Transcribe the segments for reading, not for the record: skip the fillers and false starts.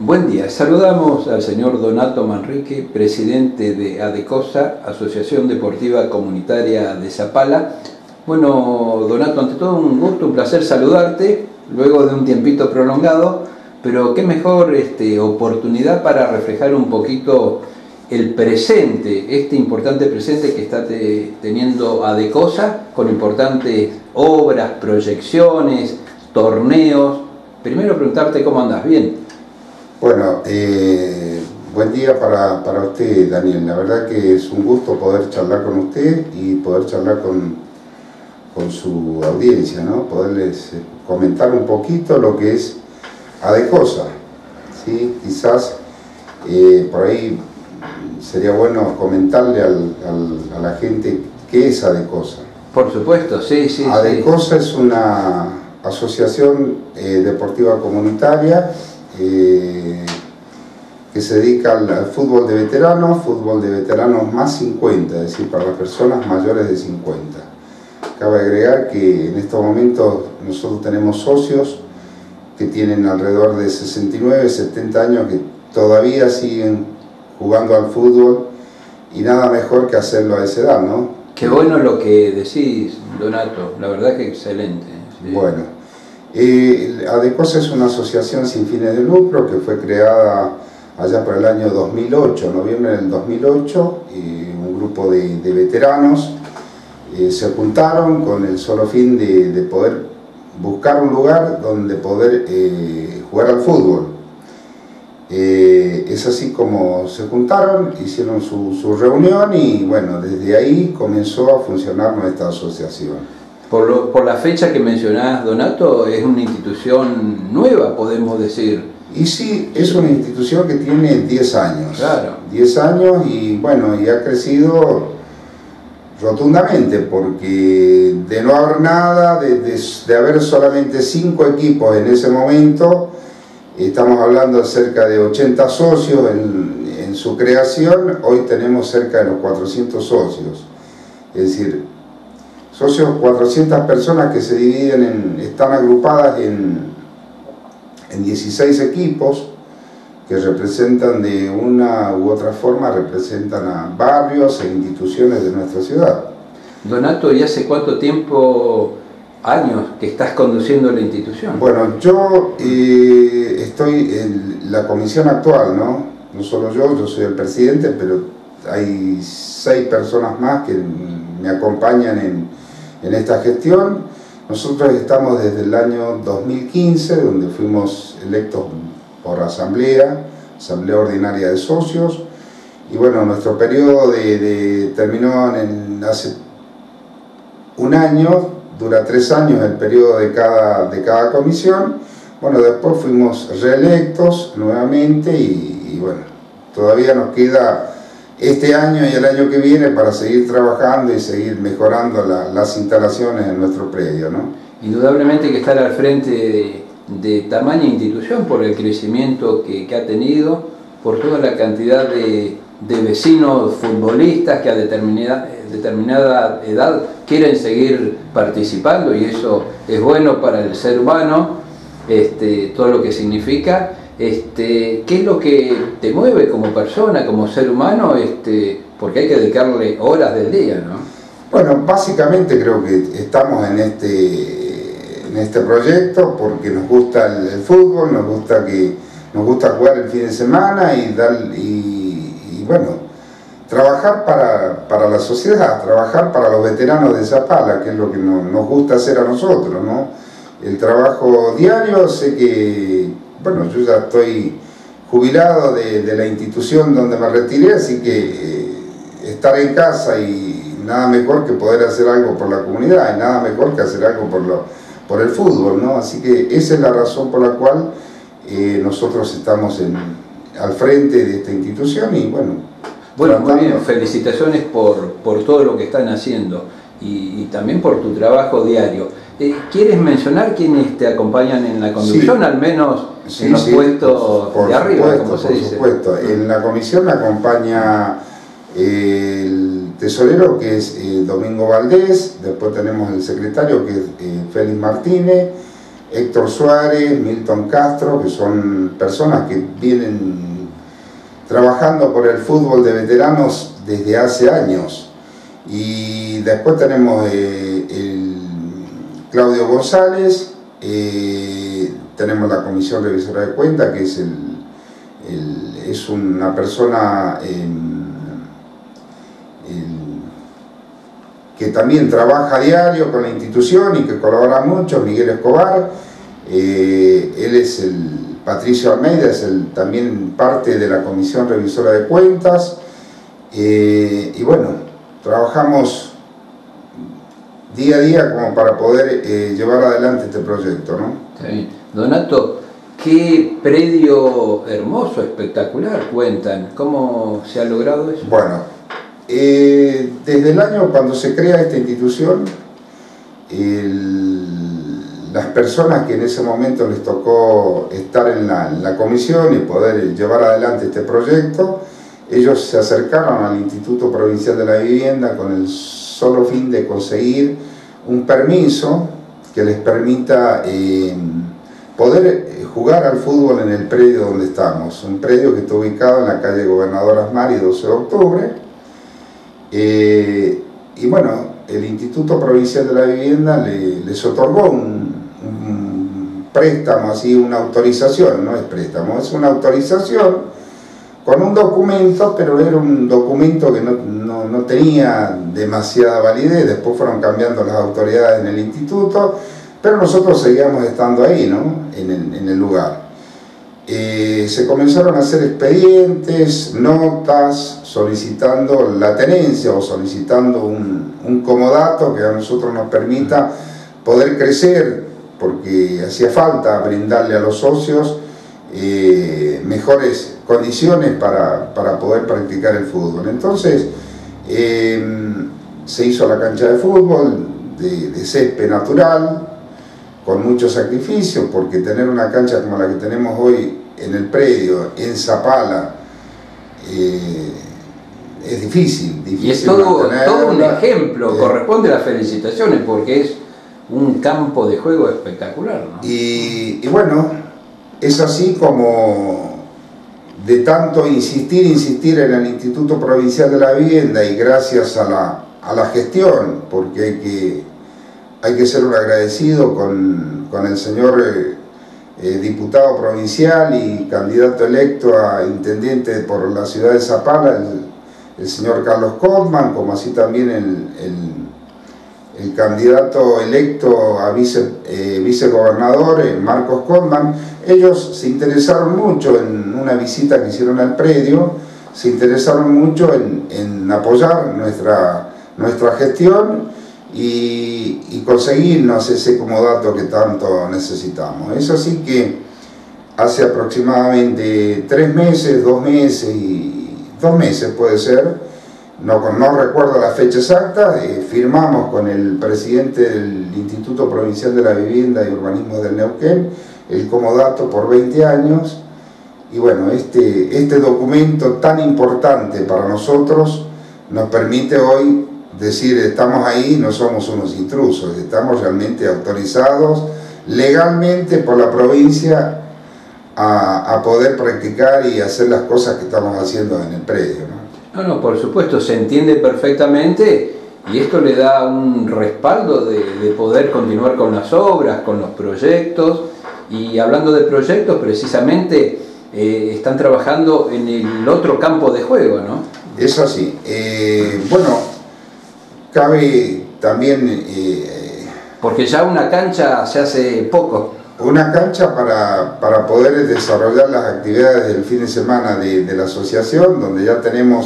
Buen día, saludamos al señor Donato Manrique, presidente de ADECOSA, Asociación Deportiva Comunitaria de Zapala. Bueno, Donato, ante todo un gusto, un placer saludarte, luego de un tiempito prolongado, pero qué mejor oportunidad para reflejar un poquito el presente, este importante presente que está teniendo ADECOSA, con importantes obras, proyecciones, torneos. Primero preguntarte cómo andas, ¿bien? Bueno, buen día para usted, Daniel. La verdad que es un gusto poder charlar con usted y poder charlar con su audiencia, ¿no? Poderles comentar un poquito lo que es ADECOSA, ¿sí? Quizás por ahí sería bueno comentarle a la gente qué es ADECOSA. Por supuesto, sí. ADECOSA es una asociación deportiva comunitaria que se dedica al fútbol de veteranos más 50, es decir, para las personas mayores de 50. Cabe agregar que en estos momentos nosotros tenemos socios que tienen alrededor de 69, 70 años que todavía siguen jugando al fútbol y nada mejor que hacerlo a esa edad, ¿no? Qué bueno lo que decís, Donato, la verdad que excelente. Sí. Bueno. ADECOSA es una asociación sin fines de lucro que fue creada allá por el año 2008, noviembre del 2008, un grupo de veteranos se juntaron con el solo fin de poder buscar un lugar donde poder jugar al fútbol. Es así como se juntaron, hicieron su reunión y bueno, desde ahí comenzó a funcionar nuestra asociación. Por la fecha que mencionás, Donato, es una institución nueva, podemos decir. Y sí, es una institución que tiene 10 años. Claro. 10 años y bueno, y ha crecido rotundamente, porque de no haber nada, de haber solamente 5 equipos en ese momento, estamos hablando de cerca de 80 socios en su creación, hoy tenemos cerca de los 400 socios. Es decir, 400 personas que se dividen están agrupadas en 16 equipos que representan de una u otra forma, representan a barrios e instituciones de nuestra ciudad. Donato, ¿y hace cuánto tiempo, años, que estás conduciendo la institución? Bueno, yo estoy en la comisión actual, ¿no? No solo yo soy el presidente, pero hay 6 personas más que me acompañan en esta gestión. Nosotros estamos desde el año 2015, donde fuimos electos por asamblea ordinaria de socios, y bueno, nuestro periodo terminó hace un año, dura 3 años el periodo de cada comisión. Bueno, después fuimos reelectos nuevamente y bueno, todavía nos queda este año y el año que viene para seguir trabajando y seguir mejorando las instalaciones en nuestro predio, ¿no? Indudablemente que estar al frente de tamaña institución por el crecimiento que ha tenido, por toda la cantidad de vecinos futbolistas que a determinada edad quieren seguir participando, y eso es bueno para el ser humano, todo lo que significa. ¿Qué es lo que te mueve como persona, como ser humano? Porque hay que dedicarle horas del día, ¿no? Bueno, básicamente creo que estamos en este proyecto porque nos gusta el fútbol, nos gusta jugar el fin de semana y bueno, trabajar para la sociedad, trabajar para los veteranos de Zapala, que es lo que nos gusta hacer a nosotros, ¿no? El trabajo diario, sé que, bueno, yo ya estoy jubilado de la institución donde me retiré, así que estar en casa y nada mejor que poder hacer algo por la comunidad, y nada mejor que hacer algo por el fútbol, ¿no? Así que esa es la razón por la cual nosotros estamos al frente de esta institución y bueno. Bueno, muy bien, felicitaciones por todo lo que están haciendo y también por tu trabajo diario. ¿Quieres mencionar quiénes te acompañan en la conducción, sí, al menos en los puestos de arriba, como se dice? Por supuesto, en la comisión me acompaña el tesorero, que es Domingo Valdés, después tenemos el secretario, que es Félix Martínez, Héctor Suárez, Milton Castro, que son personas que vienen trabajando por el fútbol de veteranos desde hace años. Y después tenemos el Claudio González, tenemos la Comisión Revisora de Cuentas, que es una persona que también trabaja a diario con la institución y que colabora mucho, Miguel Escobar. Él es Patricio Almeida, es también parte de la Comisión Revisora de Cuentas. Y bueno, trabajamos día a día como para poder llevar adelante este proyecto, ¿no? Sí. Donato, qué predio hermoso, espectacular cuentan. ¿Cómo se ha logrado eso? Bueno, desde el año cuando se crea esta institución, las personas que en ese momento les tocó estar en la comisión y poder llevar adelante este proyecto, ellos se acercaron al Instituto Provincial de la Vivienda con el solo fin de conseguir un permiso que les permita poder jugar al fútbol en el predio donde estamos, un predio que está ubicado en la calle Gobernador Asmari 12 de octubre. Y bueno, el Instituto Provincial de la Vivienda les otorgó un préstamo, así, una autorización, no es préstamo, es una autorización con un documento, pero era un documento que no tenía demasiada validez. Después fueron cambiando las autoridades en el instituto, pero nosotros seguíamos estando ahí, ¿no? en el lugar. Se comenzaron a hacer expedientes, notas, solicitando la tenencia o solicitando un comodato que a nosotros nos permita poder crecer, porque hacía falta brindarle a los socios mejores condiciones para poder practicar el fútbol. Entonces se hizo la cancha de fútbol de césped natural, con mucho sacrificio, porque tener una cancha como la que tenemos hoy en el predio, en Zapala, es difícil. Y es todo un ejemplo, corresponde a las felicitaciones, porque es un campo de juego espectacular, ¿no? Y bueno, es así como de tanto insistir en el Instituto Provincial de la Vivienda, y gracias a la gestión, porque hay que ser un agradecido con el señor diputado provincial y candidato electo a intendente por la ciudad de Zapala, el señor Carlos Kotman, como así también el candidato electo a vicegobernador, Marcos Kotman. Ellos se interesaron mucho en una visita que hicieron al predio, se interesaron mucho en apoyar nuestra gestión y conseguirnos ese comodato que tanto necesitamos. Es así que hace aproximadamente 3 meses, 2 meses puede ser, no recuerdo la fecha exacta, firmamos con el presidente del Instituto Provincial de la Vivienda y Urbanismo del Neuquén el comodato por 20 años. Y bueno, este documento tan importante para nosotros nos permite hoy decir: estamos ahí, no somos unos intrusos, estamos realmente autorizados legalmente por la provincia a poder practicar y hacer las cosas que estamos haciendo en el predio, ¿no? No, por supuesto, se entiende perfectamente, y esto le da un respaldo de poder continuar con las obras, con los proyectos. Y hablando de proyectos, precisamente están trabajando en el otro campo de juego, ¿no? Es así. Bueno, cabe también... porque ya una cancha se hace poco. Una cancha para poder desarrollar las actividades del fin de semana de la asociación, donde ya tenemos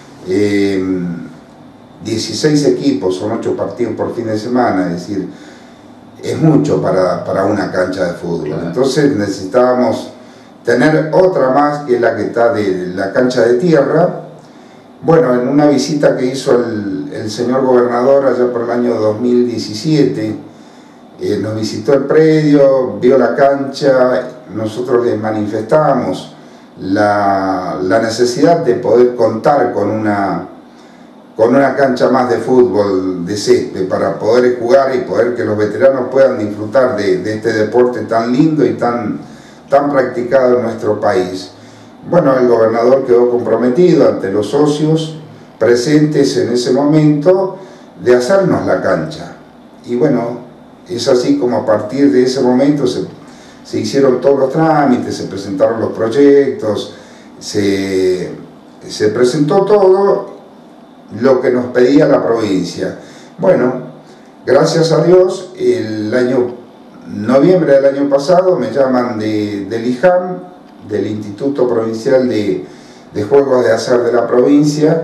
16 equipos, son 8 partidos por fin de semana, es decir, es mucho para una cancha de fútbol. Claro. Entonces necesitábamos tener otra más, que es la que está de la cancha de tierra. Bueno, en una visita que hizo el señor gobernador allá por el año 2017, nos visitó el predio, vio la cancha, nosotros le manifestamos la necesidad de poder contar con con una cancha más de fútbol, de césped, para poder jugar y poder que los veteranos puedan disfrutar de este deporte tan lindo y tan practicado en nuestro país. Bueno, el gobernador quedó comprometido ante los socios presentes en ese momento de hacernos la cancha. Y bueno, es así como a partir de ese momento se hicieron todos los trámites, se presentaron los proyectos, se presentó todo lo que nos pedía la provincia. Bueno, gracias a Dios, el año noviembre del año pasado me llaman del IJAM, del Instituto Provincial de Juegos de Azar de la provincia,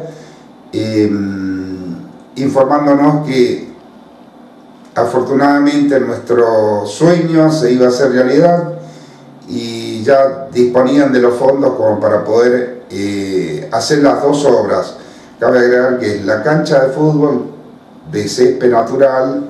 informándonos que afortunadamente nuestro sueño se iba a hacer realidad y ya disponían de los fondos como para poder hacer las dos obras. Cabe agregar que es la cancha de fútbol de césped natural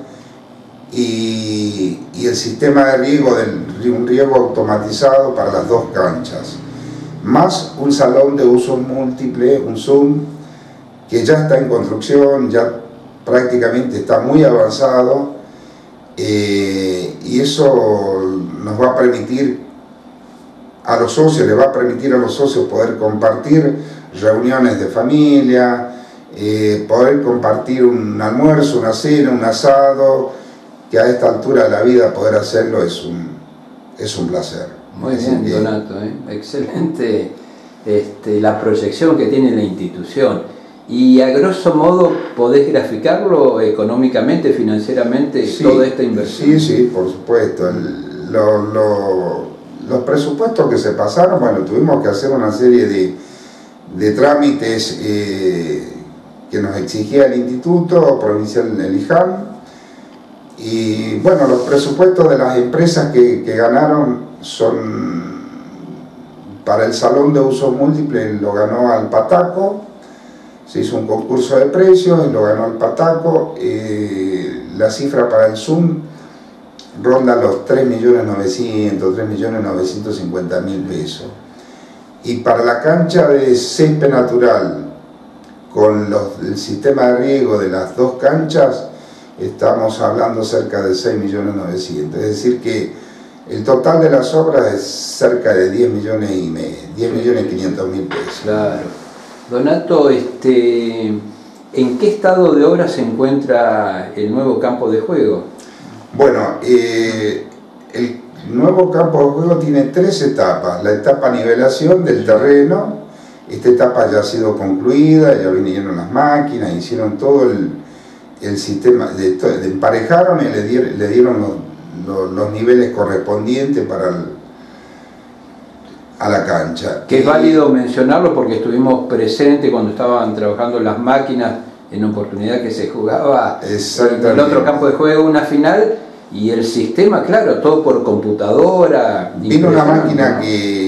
y el sistema de riego, un riego automatizado para las dos canchas, más un salón de uso múltiple, un Zoom, que ya está en construcción, ya prácticamente está muy avanzado, y eso nos va a permitir a los socios, le va a permitir a los socios poder compartir reuniones de familia, poder compartir un almuerzo, una cena, un asado, que a esta altura de la vida poder hacerlo es un placer. Muy bien, Donato, excelente la proyección que tiene la institución. Y a grosso modo, ¿podés graficarlo económicamente, financieramente, sí, toda esta inversión? Sí, por supuesto. Los presupuestos que se pasaron, bueno, tuvimos que hacer una serie de trámites que nos exigía el Instituto Provincial del IJAM. Y bueno, los presupuestos de las empresas que ganaron son para el salón de uso múltiple, lo ganó Alpataco, se hizo un concurso de precios y lo ganó Alpataco. La cifra para el Zoom ronda los 3.900.000, 3.950.000 pesos. Y para la cancha de césped natural, con el sistema de riego de las dos canchas, estamos hablando cerca de 6.900.000. Es decir que el total de las obras es cerca de 10.500.000 pesos. Claro. Donato, ¿en qué estado de obra se encuentra el nuevo campo de juego? Bueno, el nuevo campo de juego tiene 3 etapas. La etapa nivelación del terreno, esta etapa ya ha sido concluida, ya vinieron las máquinas, hicieron todo el sistema, emparejaron y le dieron los niveles correspondientes a la cancha. Que es válido mencionarlo porque estuvimos presentes cuando estaban trabajando las máquinas en oportunidad que se jugaba en el otro campo de juego una final, y el sistema, claro, todo por computadora. Vino una máquina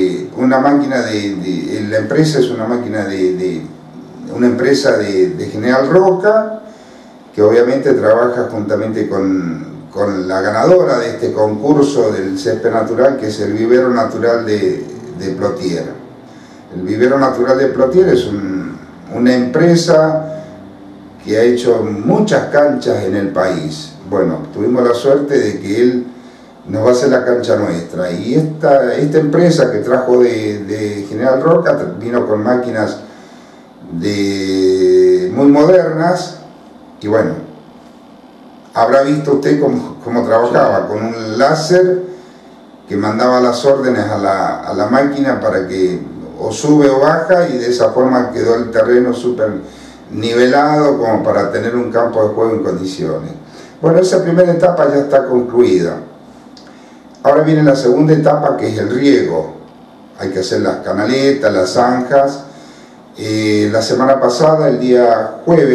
la empresa es una máquina una empresa de General Roca, que obviamente trabaja juntamente con la ganadora de este concurso del césped natural, que es el Vivero Natural de Plotier. El Vivero Natural de Plotier es una empresa que ha hecho muchas canchas en el país. Bueno, tuvimos la suerte de que él nos va a hacer la cancha nuestra, y esta empresa que trajo de General Roca vino con máquinas muy modernas, y bueno, habrá visto usted cómo trabajaba, con un láser que mandaba las órdenes a la máquina para que o sube o baja, y de esa forma quedó el terreno súper nivelado como para tener un campo de juego en condiciones. Bueno, esa primera etapa ya está concluida. Ahora viene la segunda etapa, que es el riego. Hay que hacer las canaletas, las zanjas. La semana pasada, el día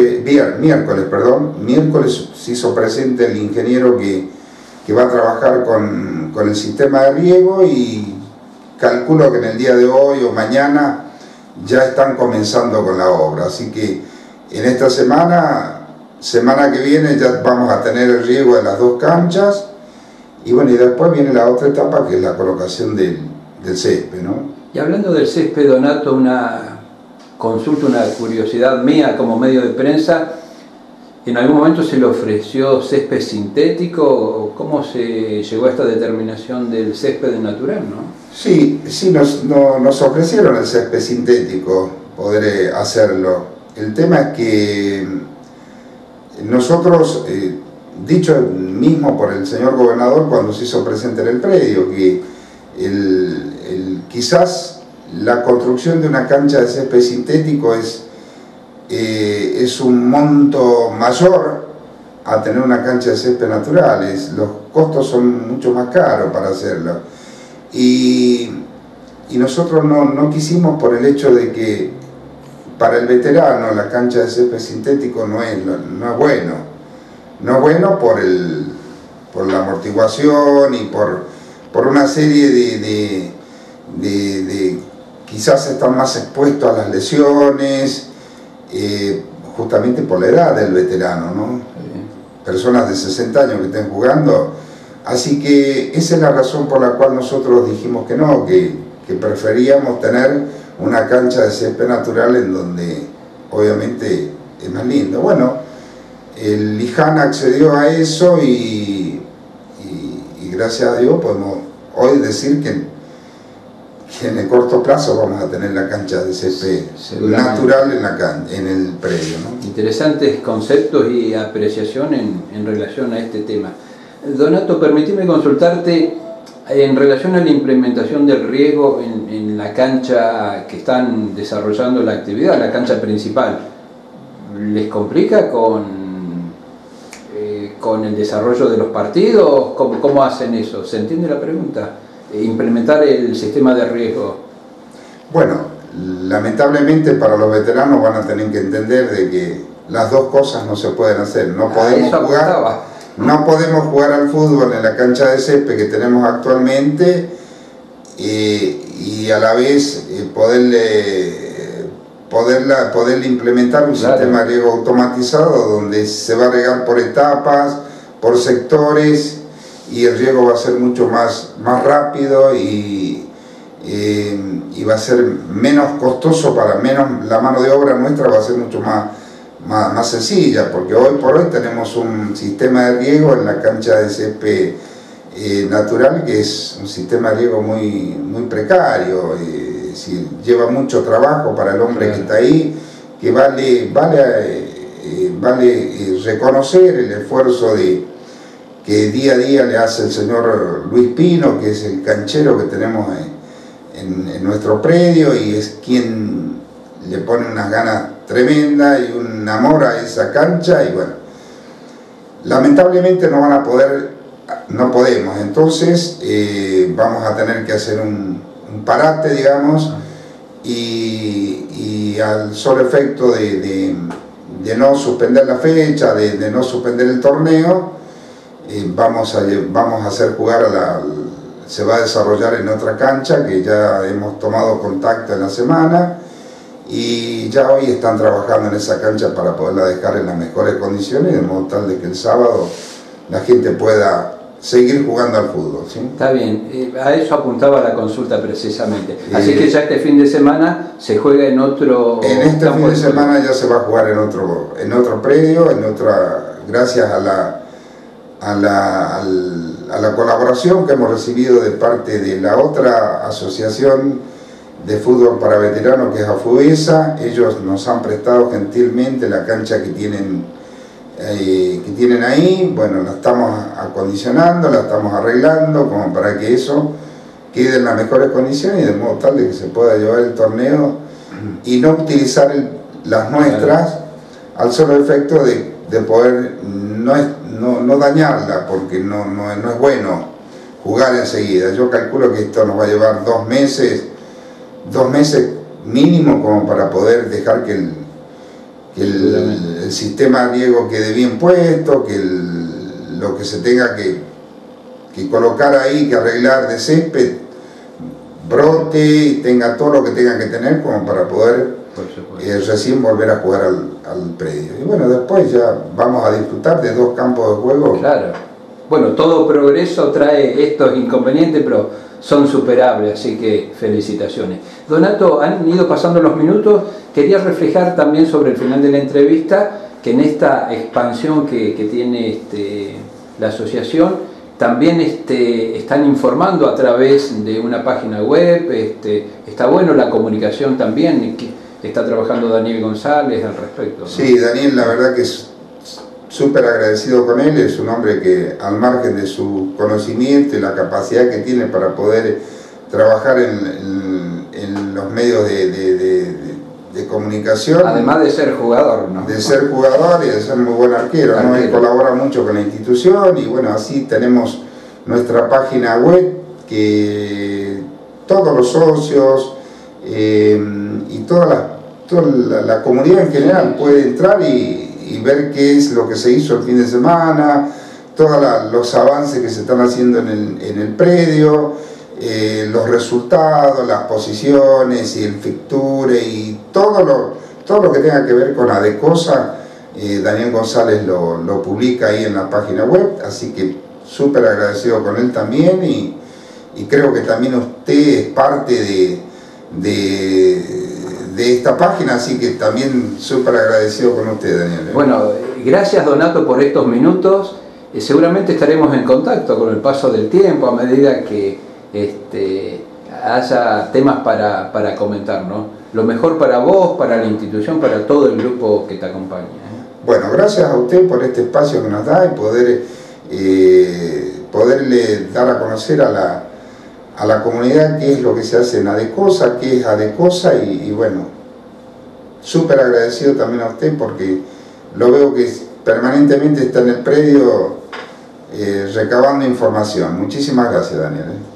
miércoles se hizo presente el ingeniero que va a trabajar con el sistema de riego, y calculo que en el día de hoy o mañana ya están comenzando con la obra. Así que en esta semana que viene ya vamos a tener el riego de las dos canchas, y bueno, y después viene la otra etapa, que es la colocación del césped, ¿no? Y hablando del césped, Donato, una consulto una curiosidad mía como medio de prensa. ¿En algún momento se le ofreció césped sintético? ¿Cómo se llegó a esta determinación del césped natural, no? Sí, nos ofrecieron el césped sintético, poder hacerlo. El tema es que nosotros, dicho mismo por el señor gobernador cuando se hizo presente en el predio, que quizás la construcción de una cancha de césped sintético es un monto mayor a tener una cancha de césped natural. Los costos son mucho más caros para hacerlo. Y nosotros no quisimos, por el hecho de que para el veterano la cancha de césped sintético no es bueno. No es bueno por la amortiguación y por una serie de quizás están más expuestos a las lesiones, justamente por la edad del veterano, ¿no? Personas de 60 años que estén jugando. Así que esa es la razón por la cual nosotros dijimos que no, que preferíamos tener una cancha de césped natural en donde obviamente es más lindo. Bueno, el Luján accedió a eso y gracias a Dios podemos hoy decir que en el corto plazo vamos a tener la cancha de césped natural en el predio, ¿no? Interesantes conceptos y apreciación en relación a este tema. Donato, permíteme consultarte en relación a la implementación del riego en la cancha que están desarrollando la actividad, la cancha principal. ¿Les complica con el desarrollo de los partidos? ¿Cómo hacen eso? ¿Se entiende la pregunta? Implementar el sistema de riego. Bueno, lamentablemente para los veteranos van a tener que entender de que las dos cosas no se pueden hacer. No podemos jugar al fútbol en la cancha de césped que tenemos actualmente y a la vez poderle implementar un sistema de riego automatizado donde se va a regar por etapas, por sectores, y el riego va a ser mucho más rápido y va a ser menos costoso la mano de obra nuestra va a ser mucho más sencilla, porque hoy por hoy tenemos un sistema de riego en la cancha de césped natural que es un sistema de riego muy precario, lleva mucho trabajo para el hombre que está ahí, que vale reconocer el esfuerzo que día a día le hace el señor Luis Pino, que es el canchero que tenemos en nuestro predio, y es quien le pone unas ganas tremendas y un amor a esa cancha. Y bueno, lamentablemente no podemos, entonces vamos a tener que hacer un parate, digamos, y al solo efecto de no suspender la fecha, de no suspender el torneo, vamos a hacer jugar se va a desarrollar en otra cancha que ya hemos tomado contacto en la semana y ya hoy están trabajando en esa cancha para poderla dejar en las mejores condiciones, de modo tal de que el sábado la gente pueda seguir jugando al fútbol, ¿sí? Está bien, a eso apuntaba la consulta precisamente. Así que ya este fin de semana se juega en otro... En este fin de semana ya se va a jugar en otro predio, gracias a la colaboración que hemos recibido de parte de la otra asociación de fútbol para veteranos, que es AFUVESA. Ellos nos han prestado gentilmente la cancha que tienen ahí. Bueno, la estamos acondicionando, la estamos arreglando como para que eso quede en las mejores condiciones y de modo tal de que se pueda llevar el torneo y no utilizar las nuestras al solo efecto de poder no dañarla, porque no es bueno jugar enseguida. Yo calculo que esto nos va a llevar 2 meses mínimo como para poder dejar que el sistema de riego quede bien puesto, que lo que se tenga que colocar ahí, que arreglar de césped, brote y tenga todo lo que tenga que tener como para poder recién volver a jugar al predio. Y bueno, después ya vamos a disfrutar de 2 campos de juego. Claro. bueno, todo progreso trae estos inconvenientes, pero son superables, así que felicitaciones. Donato, han ido pasando los minutos, quería reflejar también sobre el final de la entrevista que en esta expansión que tiene la asociación, también están informando a través de una página web, está bueno la comunicación también, que está trabajando Daniel González al respecto, ¿no? Sí, Daniel, la verdad que es súper agradecido con él, es un hombre que al margen de su conocimiento y la capacidad que tiene para poder trabajar en los medios de comunicación. Además de ser jugador, ¿no? De ser jugador y de ser muy buen arquero, ¿no? Él colabora mucho con la institución y bueno, así tenemos nuestra página web que todos los socios y toda la comunidad en general puede entrar y ver qué es lo que se hizo el fin de semana, todos los avances que se están haciendo en el predio, los resultados, las posiciones y el fixture y todo lo que tenga que ver con Adecosa. Daniel González lo publica ahí en la página web, así que súper agradecido con él también y creo que también usted es parte de esta página, así que también súper agradecido con usted, Daniel. Bueno, gracias Donato por estos minutos, seguramente estaremos en contacto con el paso del tiempo a medida que haya temas para comentar, ¿no? Lo mejor para vos, para la institución, para todo el grupo que te acompaña, ¿eh? Bueno, gracias a usted por este espacio que nos da y poderle dar a conocer a la comunidad qué es lo que se hace en Adecosa, qué es Adecosa y bueno, súper agradecido también a usted porque lo veo que permanentemente está en el predio recabando información. Muchísimas gracias, Daniel.